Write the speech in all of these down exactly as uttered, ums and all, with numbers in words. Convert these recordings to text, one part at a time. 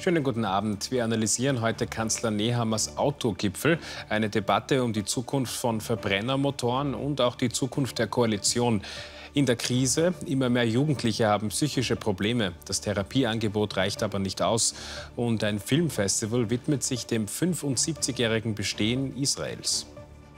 Schönen guten Abend. Wir analysieren heute Kanzler Nehammers Autogipfel. Eine Debatte um die Zukunft von Verbrennermotoren und auch die Zukunft der Koalition. In der Krise, immer mehr Jugendliche haben psychische Probleme. Das Therapieangebot reicht aber nicht aus. Und ein Filmfestival widmet sich dem fünfundsiebzigjährigen Bestehen Israels.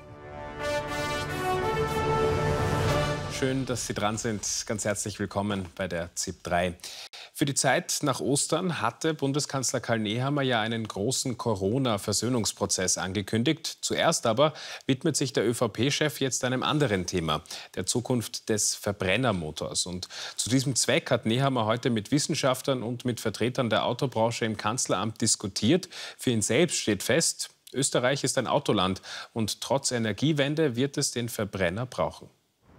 Schön, dass Sie dran sind. Ganz herzlich willkommen bei der Z I P drei. Für die Zeit nach Ostern hatte Bundeskanzler Karl Nehammer ja einen großen Corona-Versöhnungsprozess angekündigt. Zuerst aber widmet sich der ÖVP-Chef jetzt einem anderen Thema, der Zukunft des Verbrennermotors. Und zu diesem Zweck hat Nehammer heute mit Wissenschaftlern und mit Vertretern der Autobranche im Kanzleramt diskutiert. Für ihn selbst steht fest, Österreich ist ein Autoland und trotz Energiewende wird es den Verbrenner brauchen.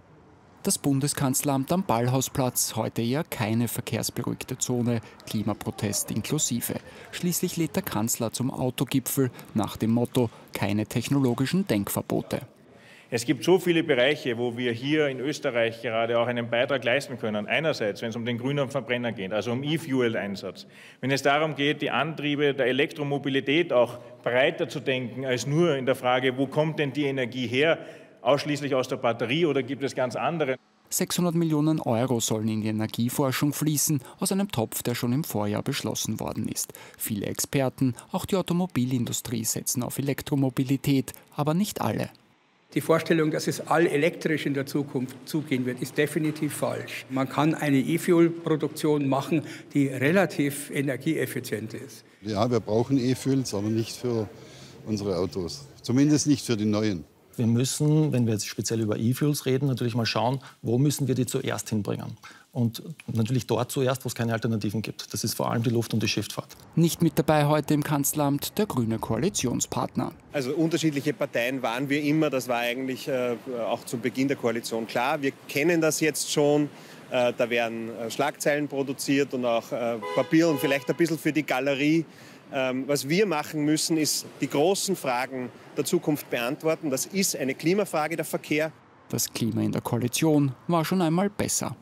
Das Bundeskanzleramt am Ballhausplatz, heute eher keine verkehrsberuhigte Zone, Klimaprotest inklusive. Schließlich lädt der Kanzler zum Autogipfel nach dem Motto, keine technologischen Denkverbote. Es gibt so viele Bereiche, wo wir hier in Österreich gerade auch einen Beitrag leisten können. Einerseits, wenn es um den grünen Verbrenner geht, also um E-Fuel-Einsatz. Wenn es darum geht, die Antriebe der Elektromobilität auch breiter zu denken, als nur in der Frage, wo kommt denn die Energie her? Ausschließlich aus der Batterie oder gibt es ganz andere? sechshundert Millionen Euro sollen in die Energieforschung fließen, aus einem Topf, der schon im Vorjahr beschlossen worden ist. Viele Experten, auch die Automobilindustrie, setzen auf Elektromobilität, aber nicht alle. Die Vorstellung, dass es all elektrisch in der Zukunft zugehen wird, ist definitiv falsch. Man kann eine E-Fuel-Produktion machen, die relativ energieeffizient ist. Ja, wir brauchen E-Fuels, aber nicht für unsere Autos. Zumindest nicht für die neuen. Wir müssen, wenn wir jetzt speziell über E-Fuels reden, natürlich mal schauen, wo müssen wir die zuerst hinbringen. Und natürlich dort zuerst, wo es keine Alternativen gibt. Das ist vor allem die Luft- und die Schifffahrt. Nicht mit dabei heute im Kanzleramt der grüne Koalitionspartner. Also unterschiedliche Parteien waren wir immer. Das war eigentlich äh, auch zu Beginn der Koalition klar. Wir kennen das jetzt schon. Äh, da werden äh, Schlagzeilen produziert und auch äh, Papier und vielleicht ein bisschen für die Galerie. Ähm, was wir machen müssen, ist die großen Fragen der Zukunft beantworten. Das ist eine Klimafrage, der Verkehr. Das Klima in der Koalition war schon einmal besser.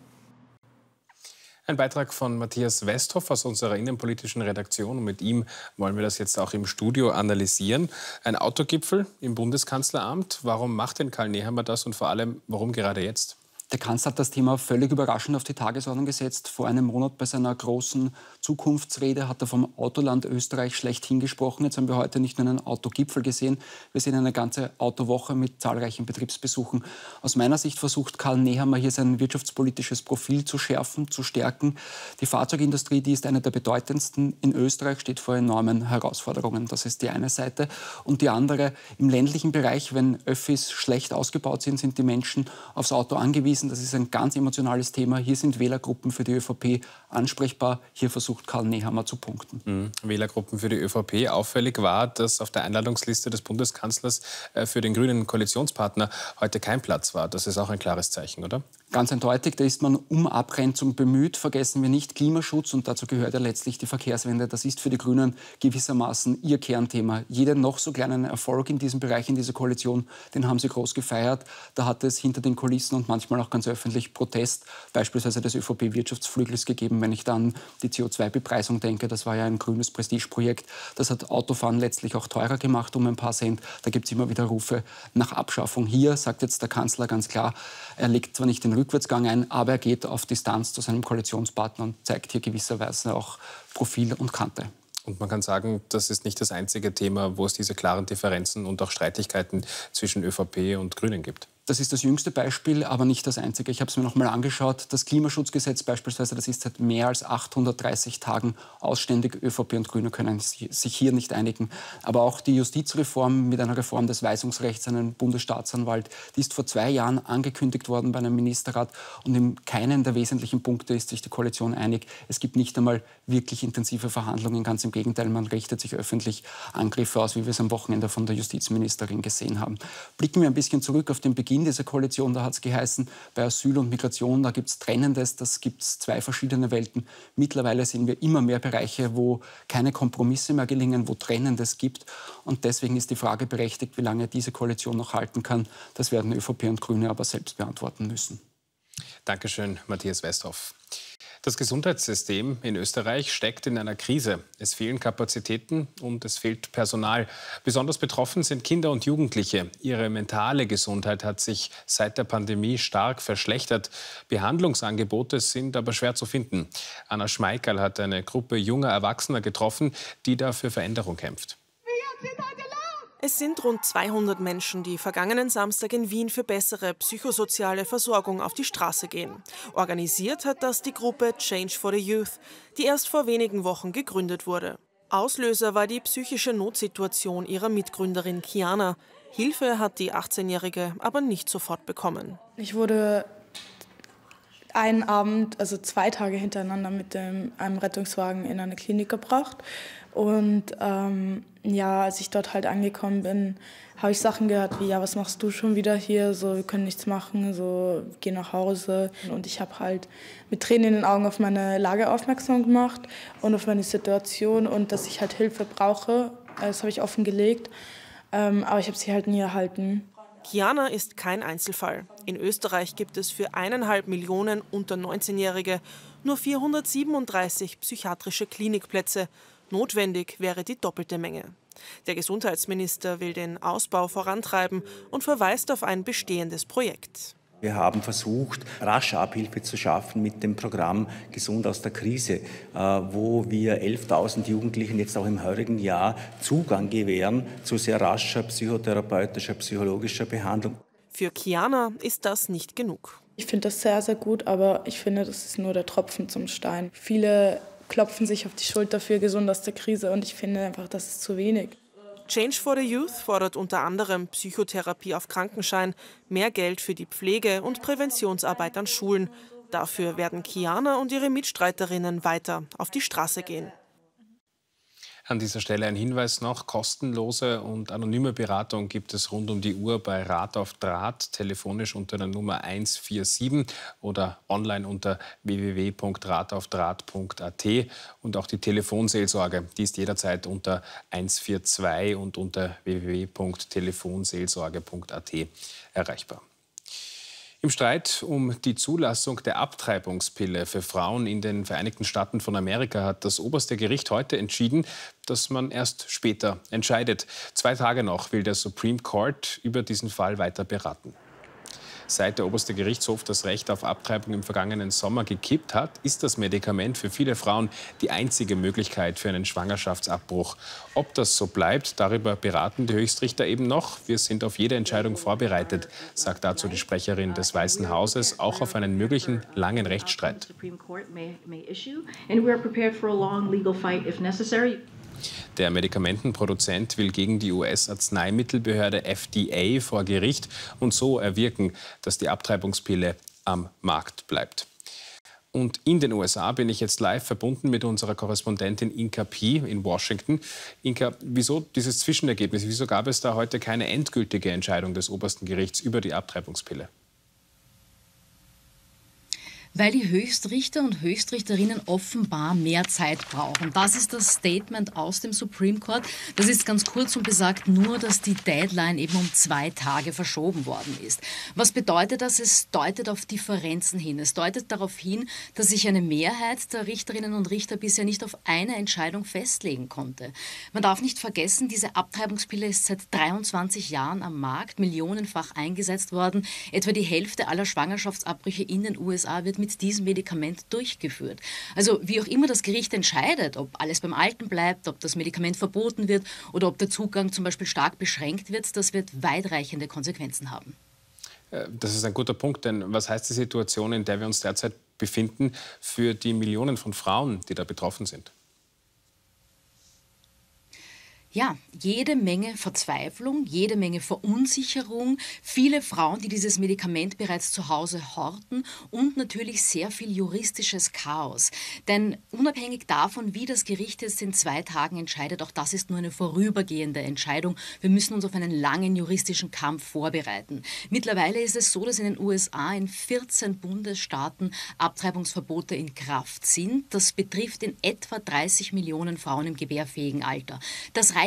Ein Beitrag von Matthias Westhoff aus unserer innenpolitischen Redaktion. Und mit ihm wollen wir das jetzt auch im Studio analysieren. Ein Autogipfel im Bundeskanzleramt. Warum macht denn Karl Nehammer das und vor allem, warum gerade jetzt? Der Kanzler hat das Thema völlig überraschend auf die Tagesordnung gesetzt. Vor einem Monat bei seiner großen Zukunftsrede hat er vom Autoland Österreich schlechthin gesprochen. Jetzt haben wir heute nicht nur einen Autogipfel gesehen, wir sehen eine ganze Autowoche mit zahlreichen Betriebsbesuchen. Aus meiner Sicht versucht Karl Nehammer hier sein wirtschaftspolitisches Profil zu schärfen, zu stärken. Die Fahrzeugindustrie, die ist eine der bedeutendsten in Österreich, steht vor enormen Herausforderungen. Das ist die eine Seite. Und die andere, im ländlichen Bereich, wenn Öffis schlecht ausgebaut sind, sind die Menschen aufs Auto angewiesen. Das ist ein ganz emotionales Thema. Hier sind Wählergruppen für die ÖVP ansprechbar. Hier versucht Karl Nehammer zu punkten. Mhm. Wählergruppen für die ÖVP. Auffällig war, dass auf der Einladungsliste des Bundeskanzlers äh, für den grünen Koalitionspartner heute kein Platz war. Das ist auch ein klares Zeichen, oder? Ganz eindeutig, da ist man um Abgrenzung bemüht. Vergessen wir nicht Klimaschutz und dazu gehört ja letztlich die Verkehrswende. Das ist für die Grünen gewissermaßen ihr Kernthema. Jeden noch so kleinen Erfolg in diesem Bereich, in dieser Koalition, den haben sie groß gefeiert. Da hat es hinter den Kulissen und manchmal auch ganz öffentlich Protest, beispielsweise des ÖVP-Wirtschaftsflügels gegeben. Wenn ich dann die C O zwei Bepreisung denke, das war ja ein grünes Prestigeprojekt. Das hat Autofahren letztlich auch teurer gemacht um ein paar Cent. Da gibt es immer wieder Rufe nach Abschaffung. Hier sagt jetzt der Kanzler ganz klar, er legt zwar nicht den Rückwärtsgang ein, aber er geht auf Distanz zu seinem Koalitionspartner und zeigt hier gewisserweise auch Profil und Kante. Und man kann sagen, das ist nicht das einzige Thema, wo es diese klaren Differenzen und auch Streitigkeiten zwischen ÖVP und Grünen gibt. Das ist das jüngste Beispiel, aber nicht das einzige. Ich habe es mir noch mal angeschaut. Das Klimaschutzgesetz beispielsweise, das ist seit mehr als achthundertdreißig Tagen ausständig. ÖVP und Grüne können sich hier nicht einigen. Aber auch die Justizreform mit einer Reform des Weisungsrechts, einen Bundesstaatsanwalt, die ist vor zwei Jahren angekündigt worden bei einem Ministerrat. Und in keinen der wesentlichen Punkte ist sich die Koalition einig. Es gibt nicht einmal wirklich intensive Verhandlungen. Ganz im Gegenteil, man richtet sich öffentlich Angriffe aus, wie wir es am Wochenende von der Justizministerin gesehen haben. Blicken wir ein bisschen zurück auf den Beginn dieser Koalition, da hat es geheißen, bei Asyl und Migration, da gibt es Trennendes, das gibt es zwei verschiedene Welten. Mittlerweile sehen wir immer mehr Bereiche, wo keine Kompromisse mehr gelingen, wo Trennendes gibt. Und deswegen ist die Frage berechtigt, wie lange diese Koalition noch halten kann. Das werden ÖVP und Grüne aber selbst beantworten müssen. Dankeschön, Matthias Westhoff. Das Gesundheitssystem in Österreich steckt in einer Krise. Es fehlen Kapazitäten und es fehlt Personal. Besonders betroffen sind Kinder und Jugendliche. Ihre mentale Gesundheit hat sich seit der Pandemie stark verschlechtert. Behandlungsangebote sind aber schwer zu finden. Anna Schmeikerl hat eine Gruppe junger Erwachsener getroffen, die da für Veränderung kämpft. Es sind rund zweihundert Menschen, die vergangenen Samstag in Wien für bessere psychosoziale Versorgung auf die Straße gehen. Organisiert hat das die Gruppe Change for the Youth, die erst vor wenigen Wochen gegründet wurde. Auslöser war die psychische Notsituation ihrer Mitgründerin Kiana. Hilfe hat die achtzehnjährige aber nicht sofort bekommen. Ich wurde einen Abend, also zwei Tage hintereinander mit dem, einem Rettungswagen in eine Klinik gebracht. Und ähm, ja, als ich dort halt angekommen bin, habe ich Sachen gehört wie, ja, was machst du schon wieder hier? So, wir können nichts machen, so, geh nach Hause. Und ich habe halt mit Tränen in den Augen auf meine Lage aufmerksam gemacht und auf meine Situation und dass ich halt Hilfe brauche. Das habe ich offengelegt, ähm, aber ich habe sie halt nie erhalten. Kiana ist kein Einzelfall. In Österreich gibt es für eineinhalb Millionen unter neunzehnjährige nur vierhundertsiebenunddreißig psychiatrische Klinikplätze. Notwendig wäre die doppelte Menge. Der Gesundheitsminister will den Ausbau vorantreiben und verweist auf ein bestehendes Projekt. Wir haben versucht, rasch Abhilfe zu schaffen mit dem Programm Gesund aus der Krise, wo wir elftausend Jugendlichen jetzt auch im heurigen Jahr Zugang gewähren zu sehr rascher psychotherapeutischer, psychologischer Behandlung. Für Kiana ist das nicht genug. Ich finde das sehr, sehr gut, aber ich finde, das ist nur der Tropfen zum Stein. Viele klopfen sich auf die Schulter für gesund aus der Krise und ich finde einfach, das ist zu wenig. Change for the Youth fordert unter anderem Psychotherapie auf Krankenschein, mehr Geld für die Pflege und Präventionsarbeit an Schulen. Dafür werden Kiana und ihre Mitstreiterinnen weiter auf die Straße gehen. An dieser Stelle ein Hinweis noch, kostenlose und anonyme Beratung gibt es rund um die Uhr bei Rat auf Draht, telefonisch unter der Nummer eins vier sieben oder online unter w w w punkt rat auf draht punkt a t. Und auch die Telefonseelsorge, die ist jederzeit unter eins vier zwei und unter w w w punkt telefonseelsorge punkt a t erreichbar. Im Streit um die Zulassung der Abtreibungspille für Frauen in den Vereinigten Staaten von Amerika hat das oberste Gericht heute entschieden, dass man erst später entscheidet. Zwei Tage noch will der Supreme Court über diesen Fall weiter beraten. Seit der oberste Gerichtshof das Recht auf Abtreibung im vergangenen Sommer gekippt hat, ist das Medikament für viele Frauen die einzige Möglichkeit für einen Schwangerschaftsabbruch. Ob das so bleibt, darüber beraten die Höchstrichter eben noch. Wir sind auf jede Entscheidung vorbereitet, sagt dazu die Sprecherin des Weißen Hauses, auch auf einen möglichen langen Rechtsstreit. Der Medikamentenproduzent will gegen die U S-Arzneimittelbehörde F D A vor Gericht und so erwirken, dass die Abtreibungspille am Markt bleibt. Und in den U S A bin ich jetzt live verbunden mit unserer Korrespondentin Inka Pi in Washington. Inka, wieso dieses Zwischenergebnis? Wieso gab es da heute keine endgültige Entscheidung des obersten Gerichts über die Abtreibungspille? Weil die Höchstrichter und Höchstrichterinnen offenbar mehr Zeit brauchen. Das ist das Statement aus dem Supreme Court. Das ist ganz kurz und besagt nur, dass die Deadline eben um zwei Tage verschoben worden ist. Was bedeutet das? Es deutet auf Differenzen hin. Es deutet darauf hin, dass sich eine Mehrheit der Richterinnen und Richter bisher nicht auf eine Entscheidung festlegen konnte. Man darf nicht vergessen, diese Abtreibungspille ist seit dreiundzwanzig Jahren am Markt, millionenfach eingesetzt worden. Etwa die Hälfte aller Schwangerschaftsabbrüche in den U S A wird mit diesem Medikament durchgeführt. Also wie auch immer das Gericht entscheidet, ob alles beim Alten bleibt, ob das Medikament verboten wird oder ob der Zugang zum Beispiel stark beschränkt wird, das wird weitreichende Konsequenzen haben. Das ist ein guter Punkt, denn was heißt die Situation, in der wir uns derzeit befinden, für die Millionen von Frauen, die da betroffen sind? Ja, jede Menge Verzweiflung, jede Menge Verunsicherung, viele Frauen, die dieses Medikament bereits zu Hause horten und natürlich sehr viel juristisches Chaos. Denn unabhängig davon, wie das Gericht jetzt in zwei Tagen entscheidet, auch das ist nur eine vorübergehende Entscheidung. Wir müssen uns auf einen langen juristischen Kampf vorbereiten. Mittlerweile ist es so, dass in den U S A in vierzehn Bundesstaaten Abtreibungsverbote in Kraft sind. Das betrifft in etwa dreißig Millionen Frauen im gebärfähigen Alter. Das reicht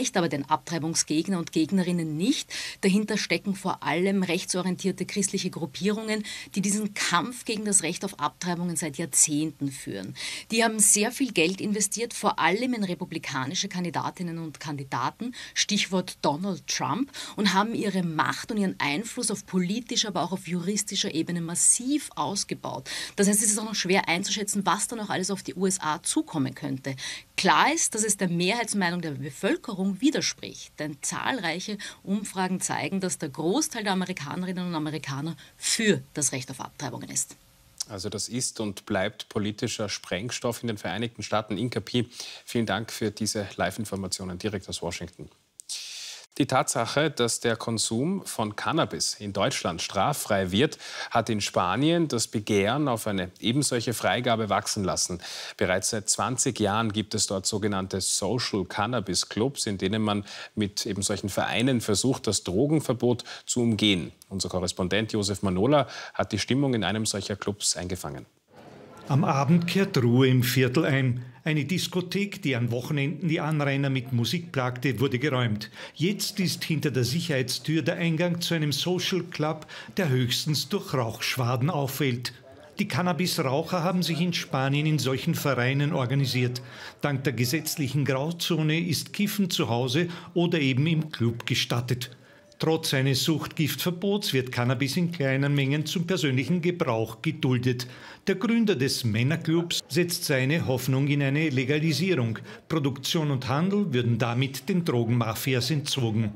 reicht aber den Abtreibungsgegner und Gegnerinnen nicht. Dahinter stecken vor allem rechtsorientierte christliche Gruppierungen, die diesen Kampf gegen das Recht auf Abtreibungen seit Jahrzehnten führen. Die haben sehr viel Geld investiert, vor allem in republikanische Kandidatinnen und Kandidaten, Stichwort Donald Trump, und haben ihre Macht und ihren Einfluss auf politischer, aber auch auf juristischer Ebene massiv ausgebaut. Das heißt, es ist auch noch schwer einzuschätzen, was da noch alles auf die U S A zukommen könnte. Klar ist, dass es der Mehrheitsmeinung der Bevölkerung widerspricht, denn zahlreiche Umfragen zeigen, dass der Großteil der Amerikanerinnen und Amerikaner für das Recht auf Abtreibungen ist. Also das ist und bleibt politischer Sprengstoff in den Vereinigten Staaten. Inka Pi, vielen Dank für diese Live-Informationen direkt aus Washington. Die Tatsache, dass der Konsum von Cannabis in Deutschland straffrei wird, hat in Spanien das Begehren auf eine ebensolche Freigabe wachsen lassen. Bereits seit zwanzig Jahren gibt es dort sogenannte Social Cannabis Clubs, in denen man mit eben solchen Vereinen versucht, das Drogenverbot zu umgehen. Unser Korrespondent Josef Manola hat die Stimmung in einem solcher Clubs eingefangen. Am Abend kehrt Ruhe im Viertel ein. Eine Diskothek, die an Wochenenden die Anrainer mit Musik plagte, wurde geräumt. Jetzt ist hinter der Sicherheitstür der Eingang zu einem Social Club, der höchstens durch Rauchschwaden auffällt. Die Cannabis-Raucher haben sich in Spanien in solchen Vereinen organisiert. Dank der gesetzlichen Grauzone ist Kiffen zu Hause oder eben im Club gestattet. Trotz eines Suchtgiftverbots wird Cannabis in kleinen Mengen zum persönlichen Gebrauch geduldet. Der Gründer des Männerclubs setzt seine Hoffnung in eine Legalisierung. Produktion und Handel würden damit den Drogenmafias entzogen.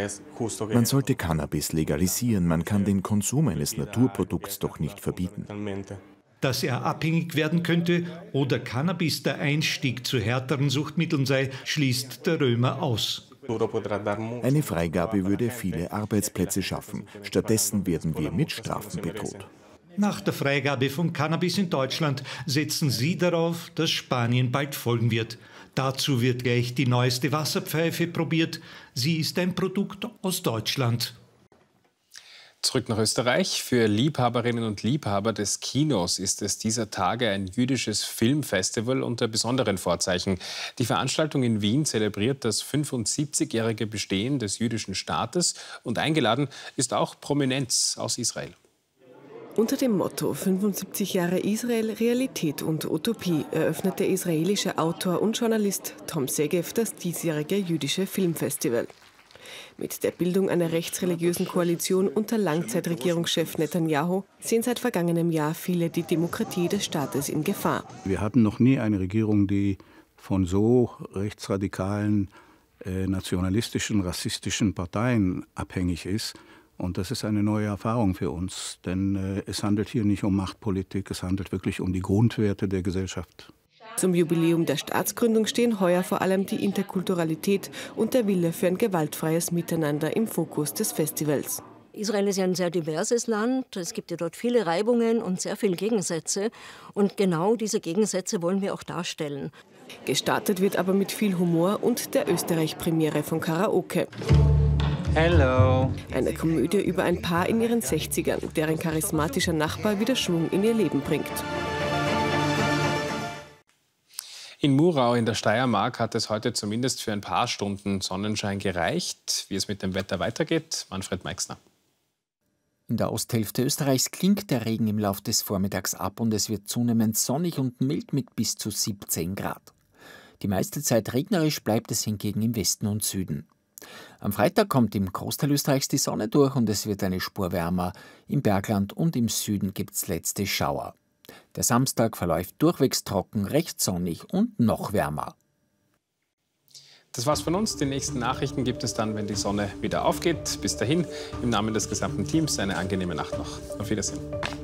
Man sollte Cannabis legalisieren. Man kann den Konsum eines Naturprodukts doch nicht verbieten. Dass er abhängig werden könnte oder Cannabis der Einstieg zu härteren Suchtmitteln sei, schließt der Römer aus. Eine Freigabe würde viele Arbeitsplätze schaffen. Stattdessen werden wir mit Strafen bedroht. Nach der Freigabe von Cannabis in Deutschland setzen Sie darauf, dass Spanien bald folgen wird. Dazu wird gleich die neueste Wasserpfeife probiert. Sie ist ein Produkt aus Deutschland. Zurück nach Österreich. Für Liebhaberinnen und Liebhaber des Kinos ist es dieser Tage ein jüdisches Filmfestival unter besonderen Vorzeichen. Die Veranstaltung in Wien zelebriert das fünfundsiebzigjährige Bestehen des jüdischen Staates und eingeladen ist auch Prominenz aus Israel. Unter dem Motto fünfundsiebzig Jahre Israel, Realität und Utopie eröffnet der israelische Autor und Journalist Tom Segev das diesjährige jüdische Filmfestival. Mit der Bildung einer rechtsreligiösen Koalition unter Langzeitregierungschef Netanyahu sehen seit vergangenem Jahr viele die Demokratie des Staates in Gefahr. Wir hatten noch nie eine Regierung, die von so rechtsradikalen, äh, nationalistischen, rassistischen Parteien abhängig ist. Und das ist eine neue Erfahrung für uns, denn äh, es handelt hier nicht um Machtpolitik, es handelt wirklich um die Grundwerte der Gesellschaft. Zum Jubiläum der Staatsgründung stehen heuer vor allem die Interkulturalität und der Wille für ein gewaltfreies Miteinander im Fokus des Festivals. Israel ist ja ein sehr diverses Land. Es gibt ja dort viele Reibungen und sehr viele Gegensätze. Und genau diese Gegensätze wollen wir auch darstellen. Gestartet wird aber mit viel Humor und der Österreich-Premiere von Karaoke. Hello. Eine Komödie über ein Paar in ihren sechzigern, deren charismatischer Nachbar wieder Schwung in ihr Leben bringt. In Murau in der Steiermark hat es heute zumindest für ein paar Stunden Sonnenschein gereicht. Wie es mit dem Wetter weitergeht, Manfred Meixner. In der Osthälfte Österreichs klingt der Regen im Laufe des Vormittags ab und es wird zunehmend sonnig und mild mit bis zu siebzehn Grad. Die meiste Zeit regnerisch bleibt es hingegen im Westen und Süden. Am Freitag kommt im Großteil Österreichs die Sonne durch und es wird eine Spur wärmer. Im Bergland und im Süden gibt es letzte Schauer. Der Samstag verläuft durchwegs trocken, recht sonnig und noch wärmer. Das war's von uns. Die nächsten Nachrichten gibt es dann, wenn die Sonne wieder aufgeht. Bis dahin, im Namen des gesamten Teams eine angenehme Nacht noch. Auf Wiedersehen.